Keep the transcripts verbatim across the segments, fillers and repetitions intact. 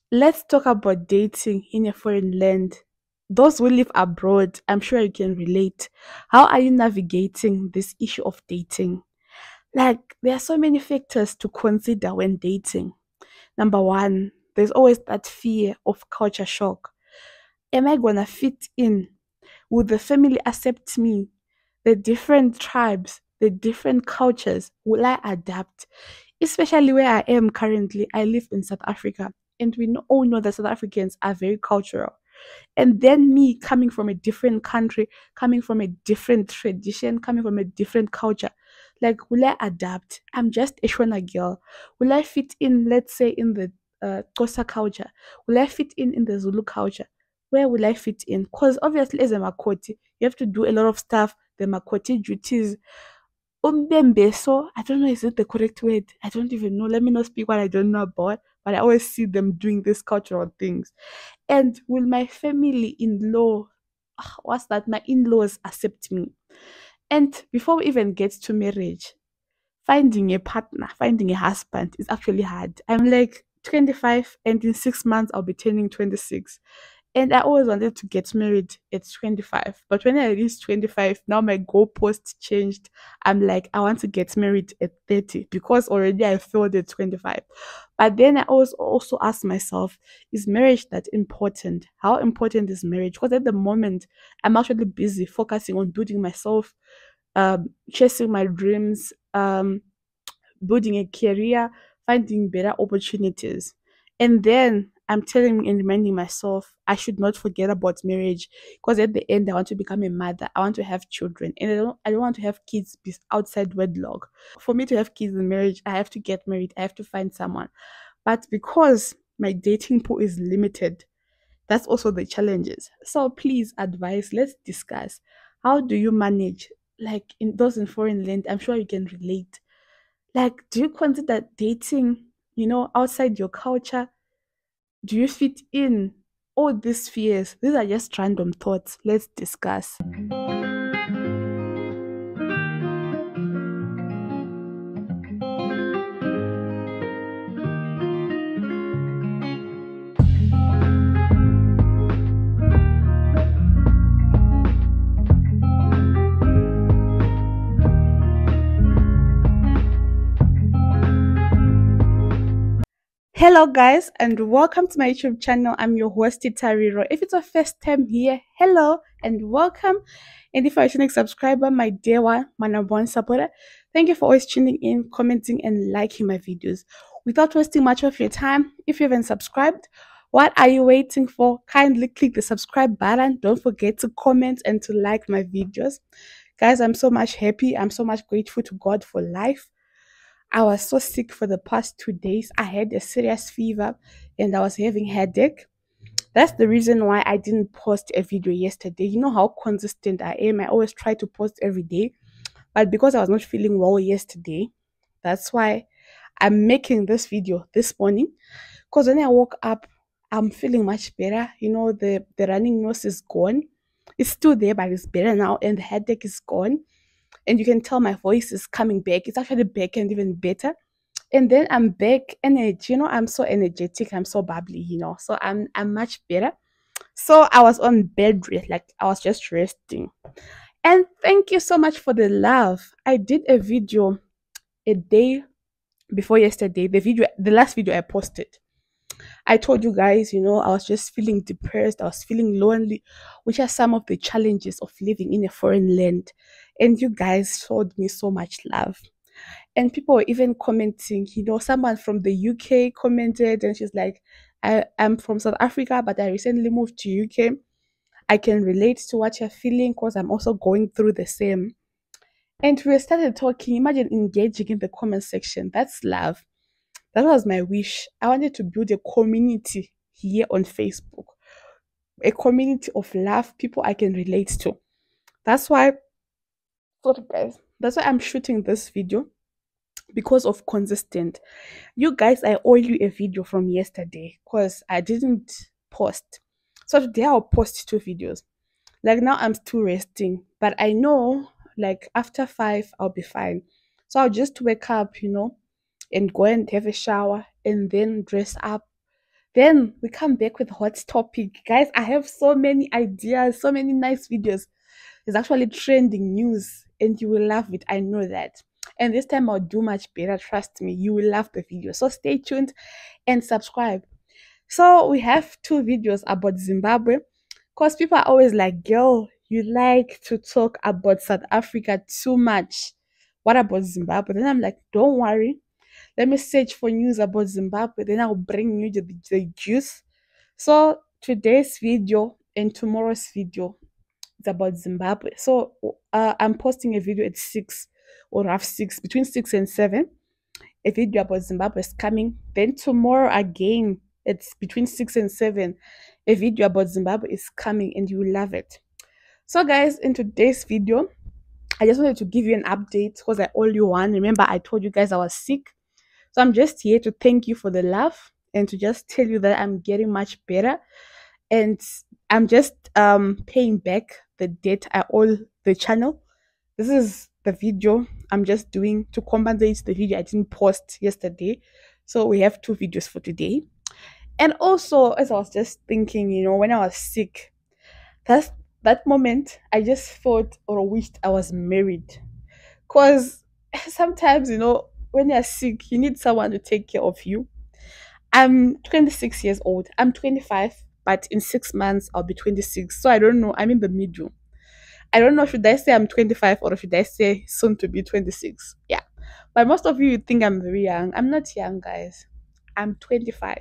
Let's talk about dating in a foreign land. Those who live abroad, I'm sure you can relate. How are you navigating this issue of dating? Like, there are so many factors to consider when dating. Number one, there's always that fear of culture shock. Am I gonna fit in? Will the family accept me? The different tribes, the different cultures, will I adapt? Especially where I am currently, I live in South Africa, and we know, all know that South Africans are very cultural. And then me coming from a different country, coming from a different tradition, coming from a different culture, like, will I adapt? I'm just a Shona girl. Will I fit in, let's say, in the uh, Xhosa culture? Will I fit in in the Zulu culture? Where will I fit in? Because obviously, as a Makoti, you have to do a lot of stuff, the Makoti duties. Umbembeso, I don't know, is it the correct word? I don't even know. Let me not speak what I don't know about, but I always see them doing these cultural things. And will my family in law, what's that? My in laws accept me? And before we even get to marriage, finding a partner, finding a husband is actually hard. I'm like twenty-five, and in six months, I'll be turning twenty-six. And I always wanted to get married at twenty-five. But when I reached twenty-five, now my goalpost changed. I'm like, I want to get married at thirty because already I failed at twenty-five. But then I always also ask myself, is marriage that important? How important is marriage? Because at the moment, I'm actually busy focusing on building myself, um, chasing my dreams, um, building a career, finding better opportunities. And then I'm telling and reminding myself I should not forget about marriage because at the end I want to become a mother. I want to have children, and I don't I don't want to have kids be outside wedlock. For me to have kids in marriage, I have to get married. I have to find someone. But because my dating pool is limited, that's also the challenges. So please advise, let's discuss. How do you manage, like, in those in foreign land? I'm sure you can relate. Like, do you consider dating, you know, outside your culture? Do you fit in? All these fears, these are just random thoughts. Let's discuss. Hello, guys, and welcome to my YouTube channel. I'm your host, Tariro. If it's your first time here, hello and welcome. And if you're a returning subscriber, my dear one, my number one supporter, thank you for always tuning in, commenting, and liking my videos. Without wasting much of your time, if you haven't subscribed, what are you waiting for? Kindly click the subscribe button. Don't forget to comment and to like my videos. Guys, I'm so much happy. I'm so much grateful to God for life. I was so sick for the past two days. I had a serious fever and I was having headache. That's the reason why I didn't post a video yesterday. You know how consistent I am. I always try to post every day. But because I was not feeling well yesterday, that's why I'm making this video this morning. Because when I woke up, I'm feeling much better. You know, the, the running nose is gone. It's still there, but it's better now, and the headache is gone. And you can tell my voice is coming back. It's actually back and even better. And then I'm back energy, you know, I'm so energetic, I'm so bubbly, you know. So I'm I'm much better. So I was on bed rest, like I was just resting. And thank you so much for the love. I did a video a day before yesterday, the video the last video I posted. I told you guys, you know, I was just feeling depressed, I was feeling lonely, which are some of the challenges of living in a foreign land. And you guys showed me so much love. And people were even commenting, you know, someone from the U K commented and she's like, I, I'm from South Africa, but I recently moved to U K. I can relate to what you're feeling because I'm also going through the same. And we started talking. Imagine engaging in the comment section. That's love. That was my wish. I wanted to build a community here on Facebook, a community of love, people I can relate to. That's why, sorry guys, that's why I'm shooting this video, because of consistent. You guys, I owe you a video from yesterday because I didn't post. So today I'll post two videos. Like now I'm still resting, but I know like after five I'll be fine. So I'll just wake up, you know, and go and have a shower and then dress up. Then we come back with hot topic. Guys, I have so many ideas, so many nice videos. It's actually trending news and you will love it. I know that. And this time I'll do much better. Trust me, you will love the video. So stay tuned and subscribe. So we have two videos about Zimbabwe because people are always like, girl, you like to talk about South Africa too much. What about Zimbabwe? Then I'm like, don't worry. Let me search for news about Zimbabwe. Then I'll bring you the, the juice. So today's video and tomorrow's video is about Zimbabwe. So uh, I'm posting a video at six or half six, between six and seven. A video about Zimbabwe is coming. Then tomorrow again, it's between six and seven. A video about Zimbabwe is coming and you will love it. So guys, in today's video, I just wanted to give you an update because I owe you one. Remember, I told you guys I was sick. So I'm just here to thank you for the love and to just tell you that I'm getting much better. And I'm just um paying back the debt I owe the channel. This is the video I'm just doing to compensate the video I didn't post yesterday. So we have two videos for today. And also, as I was just thinking, you know, when I was sick, that's that moment I just thought or wished I was married. Because sometimes, you know, when you're sick, you need someone to take care of you. I'm twenty-six years old. I'm twenty-five, but in six months I'll be twenty-six. So I don't know. I'm in the middle. I don't know, should I say I'm twenty-five or should I say soon to be twenty-six? Yeah. But most of you think I'm very young. I'm not young, guys. I'm twenty-five.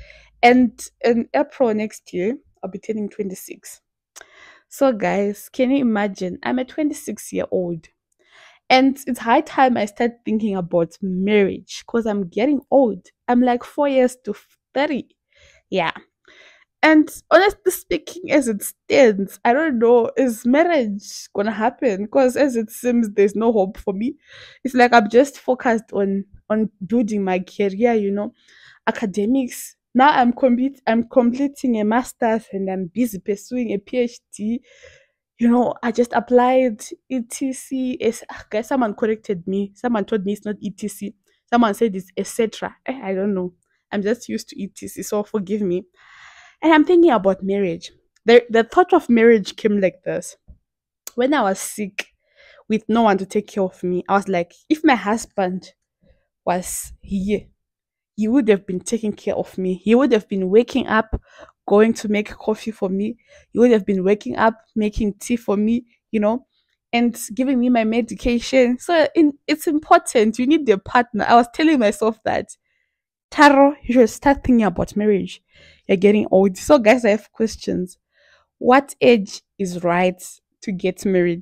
And in April next year, I'll be turning twenty-six. So, guys, can you imagine? I'm a twenty-six year old. And it's high time I start thinking about marriage because I'm getting old. I'm like four years to thirty. Yeah. And honestly speaking, as it stands, I don't know, is marriage gonna happen? Because as it seems, there's no hope for me. It's like I'm just focused on on building my career, you know, academics. Now I'm complete I'm completing a master's and I'm busy pursuing a PhD. You know, I just applied E T C. It's, ah, guys, someone corrected me. Someone told me it's not E T C. Someone said it's et cetera. Eh, I don't know. I'm just used to E T C, so forgive me. And I'm thinking about marriage. The, the thought of marriage came like this. When I was sick with no one to take care of me, I was like, if my husband was here, he would have been taking care of me. He would have been waking up, going to make coffee for me. He would have been waking up, making tea for me, you know, and giving me my medication. So in, it's important. You need a partner. I was telling myself that, Taro, you should start thinking about marriage. You're getting old. So, guys, I have questions. What age is right to get married?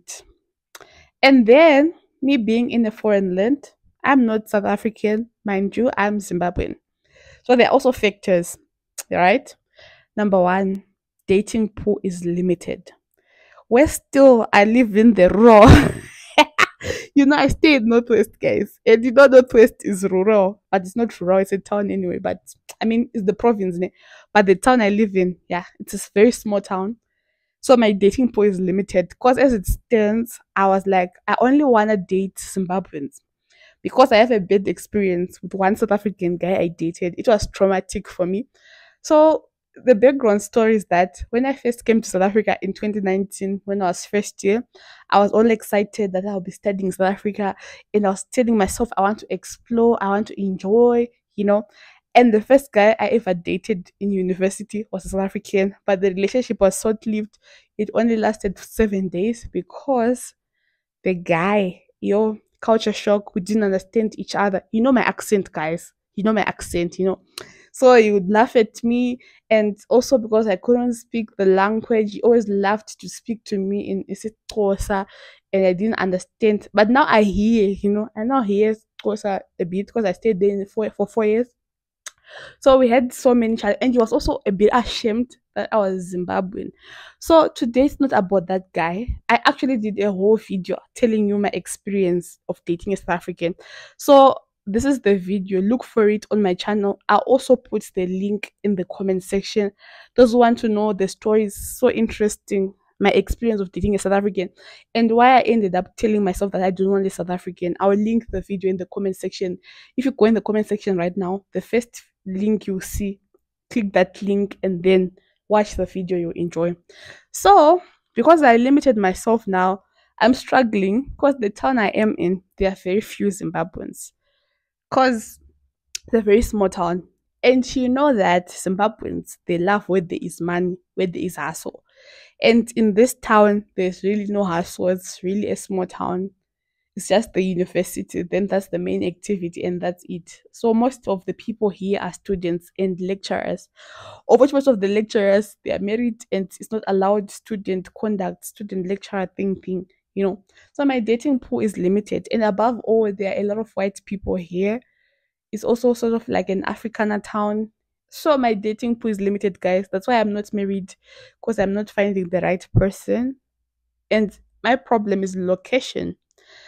And then, me being in a foreign land, I'm not South African, mind you, I'm Zimbabwean. So, there are also factors, right? Number one, dating pool is limited. Where still I live in the raw. You know, I stay in Northwest, guys. And you know, Northwest is rural, but it's not rural, it's a town anyway. But I mean, it's the province, ne? But the town I live in, yeah, it's a very small town. So my dating pool is limited because as it stands, I was like, I only want to date Zimbabweans because I have a bad experience with one South African guy I dated. It was traumatic for me. So the background story is that when I first came to South Africa in twenty nineteen, when I was first year, I was all excited that I'll be studying South Africa, and I was telling myself I want to explore, I want to enjoy, you know. And the first guy I ever dated in university was a South African, but the relationship was short lived. It only lasted seven days because the guy, yo, culture shock, we didn't understand each other. You know my accent, guys. You know my accent, you know. So he would laugh at me, and also because I couldn't speak the language, he always laughed to speak to me in isiXhosa, and I didn't understand. But now I hear, you know, I now hear Xhosa a bit because I stayed there for, for four years. So we had so many challenges, and he was also a bit ashamed that I was Zimbabwean. So today it's not about that guy. I actually did a whole video telling you my experience of dating a South African. So this is the video. Look for it on my channel. I'll also put the link in the comment section. Those who want to know the story is so interesting. My experience of dating a South African and why I ended up telling myself that I don't want a South African. I will link the video in the comment section. If you go in the comment section right now, the first link you see, click that link and then watch the video you enjoy. So because I limited myself now, I'm struggling because the town I am in, there are very few Zimbabweans. Because it's a very small town. And you know that Zimbabweans, they love where there is money, where there is hustle. And in this town, there's really no hustle. It's really a small town. It's just the university. Then that's the main activity, and that's it. So most of the people here are students and lecturers. Of which most of the lecturers they are married, and it's not allowed student conduct, student lecturer thing thing. You know. So my dating pool is limited, and above all, there are a lot of white people here. It's also sort of like an Afrikaner town. So my dating pool is limited, guys. That's why I'm not married, because I'm not finding the right person. And my problem is location.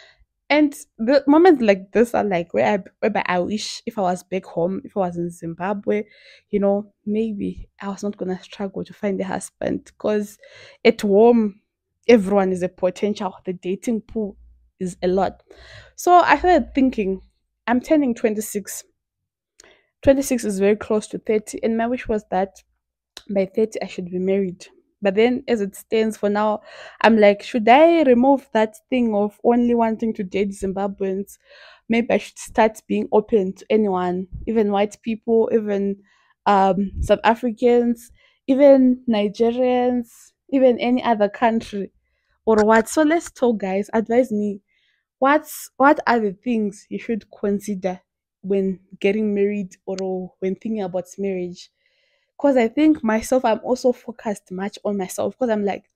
And the moments like this are like where I whereby I wish if I was back home, if I was in Zimbabwe, you know, maybe I was not gonna struggle to find a husband. Because at home everyone is a potential. The dating pool is a lot. So I started thinking, I'm turning twenty-six. twenty-six is very close to thirty, and my wish was that by thirty I should be married. But then as it stands for now, I'm like, should I remove that thing of only wanting to date Zimbabweans? Maybe I should start being open to anyone, even white people, even um South Africans, even Nigerians, even any other country, or what. So let's talk, guys. Advise me, what's what are the things you should consider when getting married, or when thinking about marriage? Because I think myself, I'm also focused much on myself, because I'm like,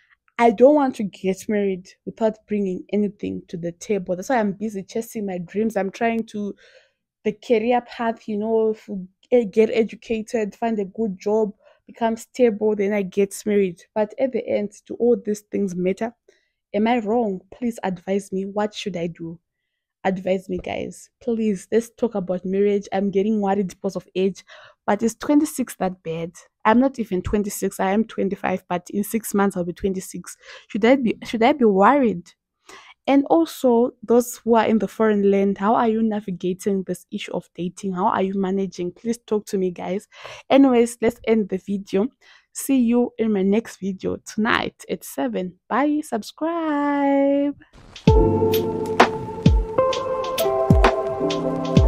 I don't want to get married without bringing anything to the table. That's why I'm busy chasing my dreams. I'm trying to the career path, you know, if you e- get educated, find a good job, become stable, then I get married. But at the end, do all these things matter? Am I wrong? Please advise me. What should I do? Advise me, guys. Please, let's talk about marriage. I'm getting worried because of age, but is twenty-six that bad? I'm not even twenty-six. I am twenty-five, but in six months I'll be twenty-six. Should I be should I be worried? And also, those who are in the foreign land, how are you navigating this issue of dating? How are you managing? Please talk to me, guys. Anyways, let's end the video. See you in my next video tonight at seven. Bye. Subscribe.